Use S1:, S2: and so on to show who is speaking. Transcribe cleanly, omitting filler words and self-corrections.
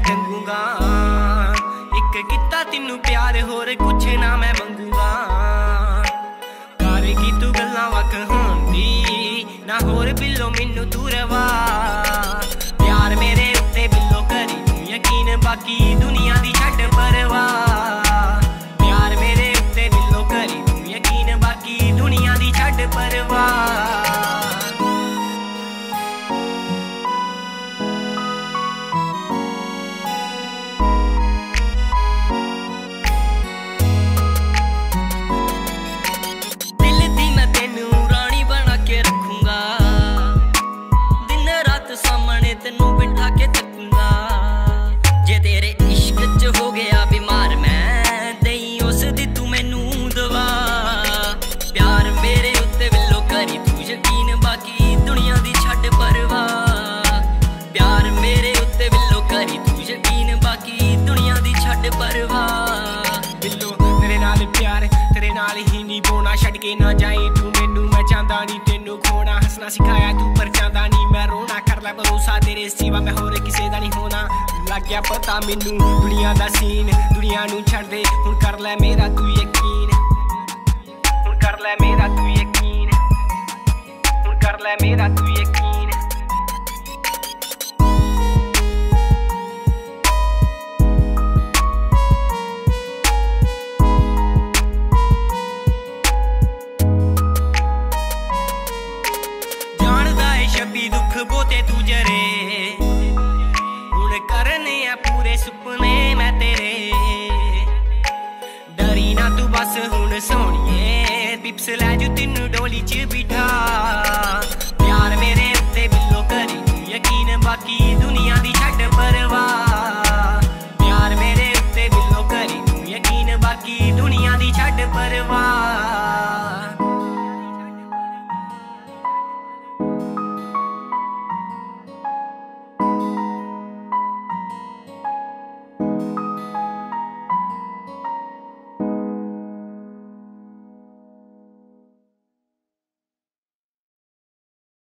S1: टंगूंगा। एक किता तेनू प्यार होर कुछ ना मैं मंगूंगा। करेगी तू गल्लां वख होंदी ना होर बिल्लो मैनू तू रवा। प्यार मेरे उत्ते बिल्लो करी तू यकीन बाकी दुनिया दी छड्ड परवाह। प्यार मेरे उत्ते बिल्लो करी तू यकीन बाकी दुनिया दी छड्ड परवाह। सामने तेनू बिठा के तकूंगा। जे तेरे इश्क च हो गया बीमार मैं दई उस दी तू मैनू दवा। प्यार मेरे उत्ते बिल्लो करी तू यकीन बाकी दुनिया दी छड्ड परवाह। प्यार मेरे उत्ते बिल्लो करी तू यकीन बाकी दुनिया दी छड्ड परवाह। बिल्लो तेरे नाल प्यार तेरे नाल ही नहीं बोना छड्ड के ना जाई तू मैनू। मैं चाहता नहीं तेनू खोना हंसना सिखाया तू पर चाहता नहीं मैं रोना। कर लै भरोसा तेरे सिवा मैं होर किसे दा नहीं होना। लग गया पता मैनू दुनिया दा सीन दुनिया नू छड्ड दे हुण कर लै मेरा तू यकीन। हुण कर लै मेरा तू यकीन। हुण कर लै मेरा तू यकीन। छब्बी दुख बोते तू जरे हुण करने आ पूरे सुपने मैं तेरे। डरी ना तू बस हुण सोहणिए पिप्स लै जू तेनू